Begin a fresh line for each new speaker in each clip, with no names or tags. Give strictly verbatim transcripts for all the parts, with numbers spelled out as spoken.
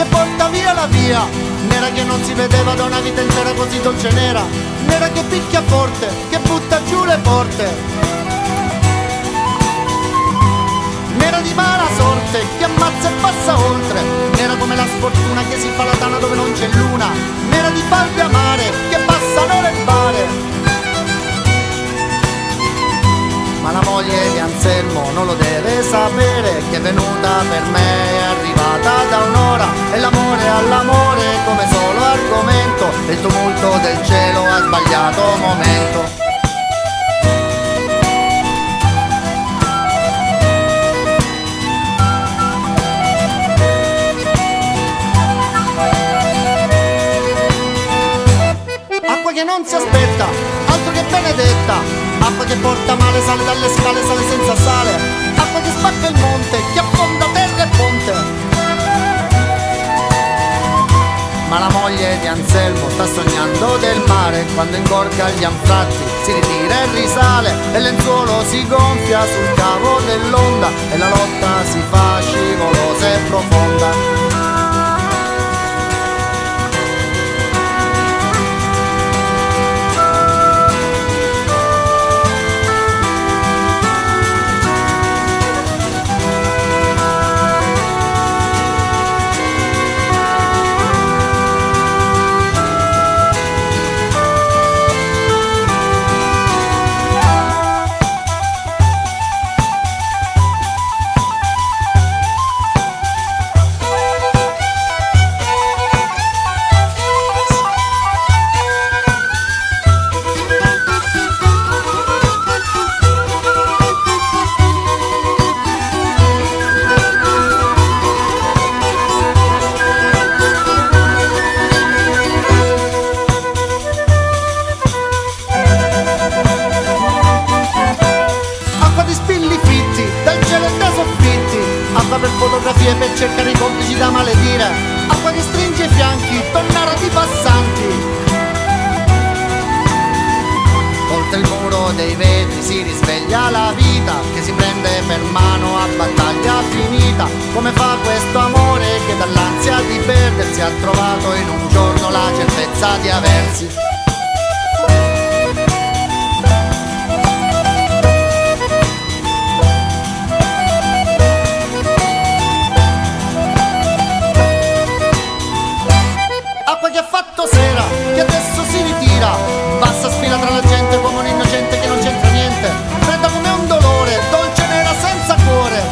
che porta via la via, nera che non si vedeva da una vita intera così dolce e nera, nera che picchia forte, che butta giù le porte, nera di mala sorte, che ammazza e passa oltre, nera come la sfortuna che si fa la tana dove non c'è luna, nera di falde amare, che passano le bare. Ma la moglie di Anselmo non lo deve sapere, che è venuta per me, è arrivata da un'ora, e l'amore all'amore come solo argomento, e il tumulto del cielo ha sbagliato momento. Acqua che non si aspetta, altro che benedetta, acqua che porta male, sale dalle scale, sale senza sale, acqua che spacca il monte, che affonda terra e ponte. Ma la moglie di Anselmo sta sognando del mare, quando ingorga gli anfratti si ritira e risale, e il lenzuolo si gonfia sul cavo dell'onda, e la lotta si fa scivolosa e profonda. Acqua per fotografie, per cercare i complici da maledire, acqua che stringe i fianchi, tonnara di passanti. Oltre il muro dei vetri si risveglia la vita, che si prende per mano a battaglia finita. Come fa questo amore che dall'ansia di perdersi ha trovato in un giorno la certezza di aversi? Che ha fatto sera, che adesso si ritira, passa sfila tra la gente come un innocente che non c'entra niente, fredda come un dolore, dolce nera senza cuore.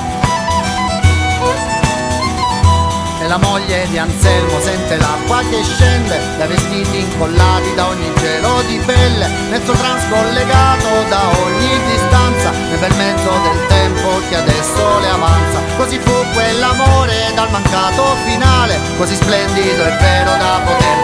E la moglie di Anselmo sente l'acqua che scende dai vestiti incollati, da ogni gelo di pelle, mezzo transcollegato da ogni distanza, nel bel mezzo del tempo che adesso le avanza. Così fu quell'amore dal mancato finale, così splendido e vero da poter